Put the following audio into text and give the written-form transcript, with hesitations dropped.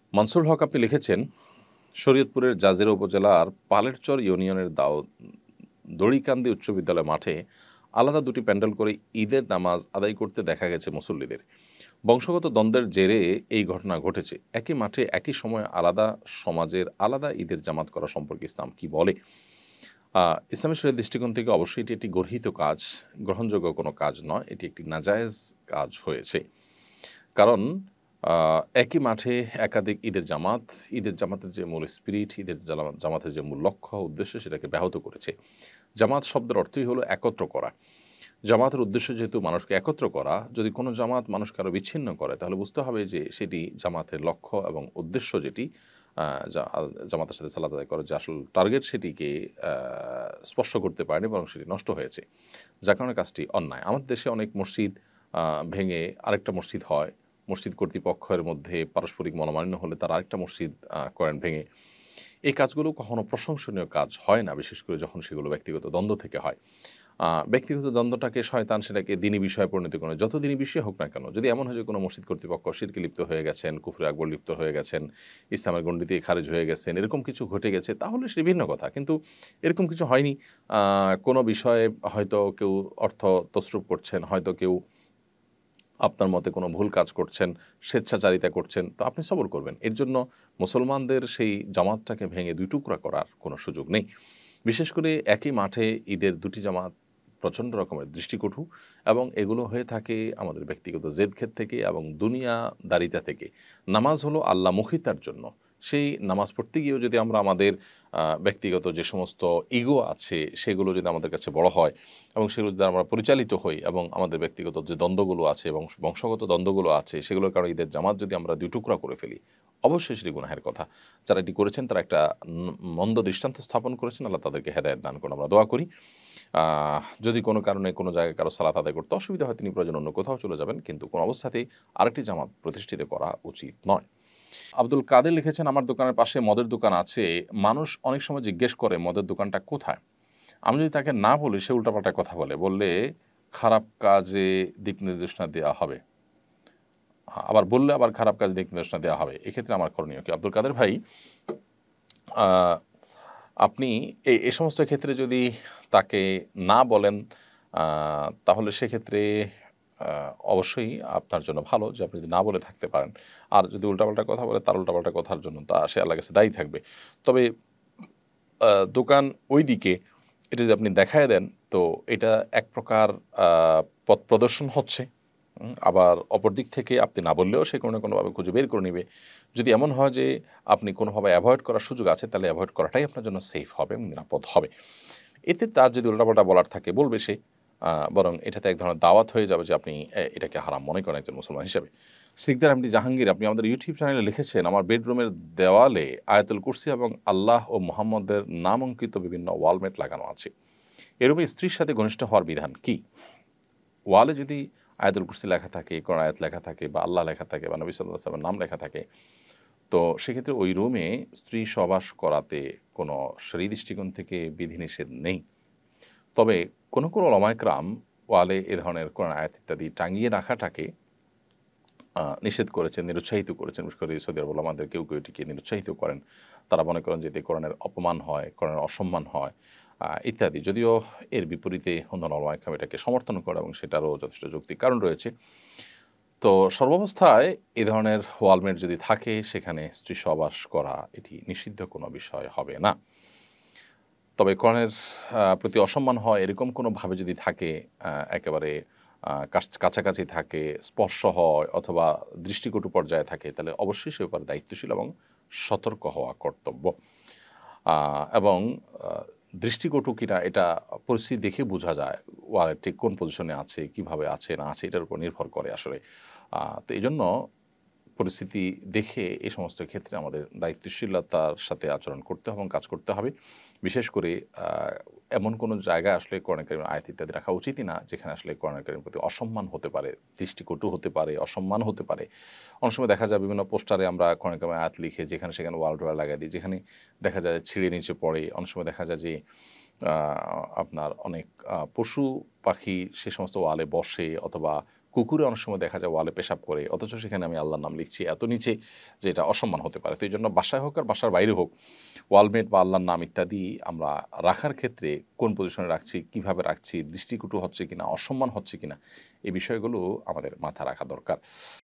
মানসুরুল হক আপনি লিখেছেন, শরীয়তপুরের জাজিরা উপজেলার পালেরচর ইউনিয়নের দড়িকান্দি উচ্চ বিদ্যালয় মাঠে আলাদা দুটি প্যান্ডেল করে ঈদের নামাজ আদায় করতে দেখা গেছে মুসল্লিদের। বংশগত দ্বন্দ্বের জেরে এই ঘটনা ঘটেছে। একই মাঠে একই সময়ে আলাদা সমাজের আলাদা ঈদের জামাত করা সম্পর্কে ইসলাম কি বলে? ইসলামী শরীয়ত দৃষ্টিকোণ থেকে অবশ্যই এটি একটি গর্হিত কাজ, গ্রহণযোগ্য কোনো কাজ নয়। এটি একটি নাজায়েজ কাজ হয়েছে। কারণ একই মাঠে একাধিক ঈদের জামাতের যে মূল স্পিরিট, জামাতের যে মূল লক্ষ্য উদ্দেশ্য সেটাকে ব্যাহত করেছে। জামাত শব্দের অর্থই হলো একত্র করা। জামাতের উদ্দেশ্য যেহেতু মানুষকে একত্র করা, যদি কোনো জামাত মানুষকে আরও বিচ্ছিন্ন করে তাহলে বুঝতে হবে যে সেটি জামাতের লক্ষ্য এবং উদ্দেশ্য যেটি জামাতের সাথে সালাত আদায় করার যে আসল টার্গেট সেটিকে স্পর্শ করতে পারেনি, বরং সেটি নষ্ট হয়েছে, যার কারণে কাজটি অন্যায়। আমাদের দেশে অনেক মসজিদ ভেঙে আরেকটা মসজিদ হয়। মসজিদ কর্তৃপক্ষের মধ্যে পারস্পরিক মনোমালিন্য হলে তারা আরেকটা মসজিদ করেন ভেঙে। এই কাজগুলো কখনো প্রশংসনীয় কাজ হয় না, বিশেষ করে যখন সেগুলো ব্যক্তিগত দ্বন্দ্ব থেকে হয়। ব্যক্তিগত দ্বন্দ্বটাকে শয়তান সেটাকে দিনী বিষয়ে পরিণত করে, যত দিনী বিষয় হোক না কেন। যদি এমন হয় যে কোনো মসজিদ কর্তৃপক্ষ শিরকে লিপ্ত হয়ে গেছেন, কুফরে আকবর লিপ্ত হয়ে গেছেন, ইসলামের গণ্ডিতে খারিজ হয়ে গেছেন, এরকম কিছু ঘটে গেছে, তাহলে সেটি ভিন্ন কথা। কিন্তু এরকম কিছু হয়নি। কোনো বিষয়ে হয়তো কেউ অর্থ তসরুপ করছেন, হয়তো কেউ আপনার মতে কোনো ভুল কাজ করছেন, স্বেচ্ছাচারিতা করছেন, তো আপনি সবর করবেন। এর জন্য মুসলমানদের সেই জামাতটাকে ভেঙে দুই টুকরা করার কোনো সুযোগ নেই। বিশেষ করে একই মাঠে ঈদের দুটি জামাত প্রচণ্ড রকমের দৃষ্টিকটু, এবং এগুলো হয়ে থাকে আমাদের ব্যক্তিগত জেদখেদ থেকে এবং দুনিয়াদারিতা থেকে। নামাজ হলো আল্লাহমুখিতার জন্য। সেই নামাজ পড়তে গিয়েও যদি আমরা আমাদের ব্যক্তিগত যে সমস্ত ইগো আছে সেগুলো যদি আমাদের কাছে বড় হয় এবং সেগুলো যদি আমরা পরিচালিত হই, এবং আমাদের ব্যক্তিগত যে দ্বন্দ্বগুলো আছে এবং বংশগত দ্বন্দ্বগুলো আছে সেগুলোর কারণে ঈদের জামাত যদি আমরা দুই টুকরা করে ফেলি, অবশ্যই সেটি গুনাহের কথা। যারা এটি করেছেন তারা একটা মন্দ দৃষ্টান্ত স্থাপন করেছেন। আল্লাহ তাদেরকে হেদায়েত দান করুন, আমরা দোয়া করি। যদি কোনো কারণে কোনো জায়গায় কারো সালাত আদায় করতে অসুবিধা হয়, তিনি প্রয়োজন অন্য কোথাও চলে যাবেন, কিন্তু কোনো অবস্থাতেই আরেকটি জামাত প্রতিষ্ঠিত করা উচিত নয়। আব্দুল কাদের লিখেছেন, আমার দোকানের পাশে মদের দোকান আছে। মানুষ অনেক সময় জিজ্ঞেস করে মদের দোকানটা কোথায়। আমি যদি তাকে না বলি, সে উল্টাপাল্টা কথা বললে খারাপ কাজে দিক নির্দেশনা দেওয়া হবে, আবার বললে আবার খারাপ কাজে দিক নির্দেশনা দেওয়া হবে। এক্ষেত্রে আমার করণীয় কি? আব্দুল কাদের ভাই, আপনি এ সমস্ত ক্ষেত্রে যদি তাকে না বলেন, তাহলে সেক্ষেত্রে অবশ্যই আপনার জন্য ভালো যে আপনি যদি না বলে থাকতে পারেন। আর যদি উল্টাপাল্টা কথা বলে, তার উল্টাপাল্টা কথার জন্য সে আল্লাহর কাছে দায়ী থাকবে। তবে দোকান ওই দিকে এটা যদি আপনি দেখায় দেন, তো এটা এক প্রকার পথ প্রদর্শন হচ্ছে। আবার অপর দিক থেকে আপনি না বললেও সে কোনো না কোনোভাবে খুঁজে বের করে নেবে। যদি এমন হয় যে আপনি কোনোভাবে অ্যাভয়েড করার সুযোগ আছে, তাহলে অ্যাভয়েড করাটাই আপনার জন্য সেফ হবে এবং নিরাপদ হবে। এতে তার যদি উল্টাপাল্টা বলার থাকে বলবে সে, বরং এটাতে এক ধরনের দাওয়াত হয়ে যাবে যে আপনি এটাকে হারাম মনে করেন একজন মুসলমান হিসেবে। সিকদার এমডি জাহাঙ্গীর, আপনি আমাদের ইউটিউব চ্যানেলে লিখেছেন, আমার বেডরুমের দেওয়ালে আয়াতুল কুরসি এবং আল্লাহ ও মুহাম্মদের নাম অঙ্কিত বিভিন্ন ওয়ালমেট লাগানো আছে। এরূপে স্ত্রীর সাথে ঘনিষ্ঠ হওয়ার বিধান কি? ওয়ালে যদি আয়াতুল কুরসি লেখা থাকে, কোরআন আয়াত লেখা থাকে, বা আল্লাহ লেখা থাকে, বা নবী সাল্লাল্লাহু আলাইহি ওয়াসাল্লামের নাম লেখা থাকে, তো সেক্ষেত্রে ওই রুমে স্ত্রী সবাস করাতে কোনো শরীয়ী দৃষ্টিকোণ থেকে বিধিনিষেধ নেই। তবে কোনো কোনো উলামায়ে কেরাম ওয়ালে এ ধরনের কোরআন আয়াত ইত্যাদি টাঙিয়ে রাখাটাকে নিষেধ করেছেন, নিরুৎসাহিত করেছেন। বিশেষ করে সৌদি আরব উলামাদের কেউ কেউ এটিকে নিরুৎসাহিত করেন। তারা মনে করেন যে এতে কোরআনের অপমান হয়, কোরআনের অসম্মান হয় ইত্যাদি। যদিও এর বিপরীতে অন্যান্য উলামায়ে কেরাম এটাকে সমর্থন করে এবং সেটারও যথেষ্ট যৌক্তিক কারণ রয়েছে। তো সর্বাবস্থায় এ ধরনের ওয়ালমেট যদি থাকে, সেখানে স্ত্রী সহবাস করা এটি নিষিদ্ধ কোনো বিষয় হবে না। তবে কোরআনের প্রতি অসম্মান হয় এরকম কোনোভাবে যদি থাকে, একেবারে কাছাকাছি থাকে, স্পর্শ হয়, অথবা দৃষ্টিকটু পর্যায়ে থাকে, তাহলে অবশ্যই সে ব্যাপারে দায়িত্বশীল এবং সতর্ক হওয়া কর্তব্য। এবং দৃষ্টিকটু কিনা এটা পরিস্থিতি দেখে বোঝা যায়। ওয়ালের ঠিক কোন পজিশনে আছে, কিভাবে আছে না আছে, এটার উপর নির্ভর করে আসলে। তো এইজন্য পরিস্থিতি দেখে এই সমস্ত ক্ষেত্রে আমাদের দায়িত্বশীলতার সাথে আচরণ করতে হবে এবং কাজ করতে হবে। বিশেষ করে এমন কোনো জায়গায় আসলে কোরআন কারীমের আয়াত ইত্যাদি রাখা উচিতই না, যেখানে আসলে কোরআন কারীমের প্রতি অসম্মান হতে পারে, দৃষ্টিকটু হতে পারে, অসম্মান হতে পারে। অনেক সময় দেখা যায় বিভিন্ন পোস্টারে আমরা কোরআন কারীমের আয়াত লিখে যেখানে সেখানে ওয়াল টোয়াল লাগাই দিই, যেখানে দেখা যায় ছিঁড়ে নিচে পড়ে। অনেক সময় দেখা যায় যে আপনার অনেক পশু পাখি সে সমস্ত ওয়ালে বসে, অথবা কুকুরে অনেক সময় দেখা যায় ওয়ালে পেশাব করে, অথচ সেখানে আমি আল্লাহর নাম লিখছি এত নিচে যে এটা অসম্মান হতে পারে। তো এই জন্য বাসায় হোক আর বাসার বাইরে হোক ওয়ালমেট বা আল্লাহর নাম ইত্যাদি আমরা রাখার ক্ষেত্রে কোন পজিশনে রাখছি, কিভাবে রাখছি, দৃষ্টিকটু হচ্ছে কিনা, অসম্মান হচ্ছে কিনা, এই বিষয়গুলো আমাদের মাথা রাখা দরকার।